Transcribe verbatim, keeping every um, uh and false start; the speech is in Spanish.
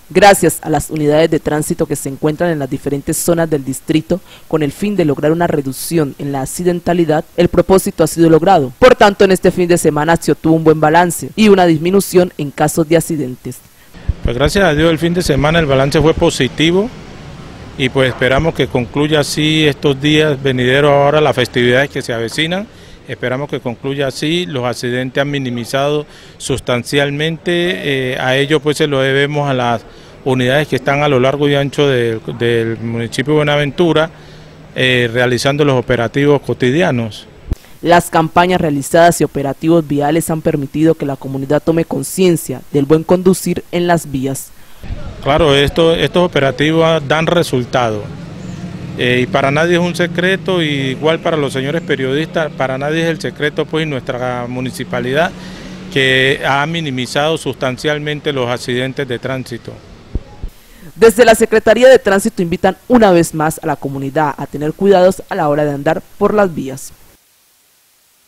Gracias a las unidades de tránsito que se encuentran en las diferentes zonas del distrito, con el fin de lograr una reducción en la accidentalidad, el propósito ha sido logrado. Por tanto, en este fin de semana se obtuvo un buen balance y una disminución en casos de accidentes. Pues gracias a Dios el fin de semana el balance fue positivo y pues esperamos que concluya así estos días venideros ahora, las festividades que se avecinan. Esperamos que concluya así, los accidentes han minimizado sustancialmente, eh, a ello pues se lo debemos a las unidades que están a lo largo y ancho de, del municipio de Buenaventura, eh, realizando los operativos cotidianos. Las campañas realizadas y operativos viales han permitido que la comunidad tome conciencia del buen conducir en las vías. Claro, esto, estos operativos dan resultado. Eh, y para nadie es un secreto, y igual para los señores periodistas, para nadie es el secreto pues nuestra municipalidad que ha minimizado sustancialmente los accidentes de tránsito. Desde la Secretaría de Tránsito invitan una vez más a la comunidad a tener cuidados a la hora de andar por las vías.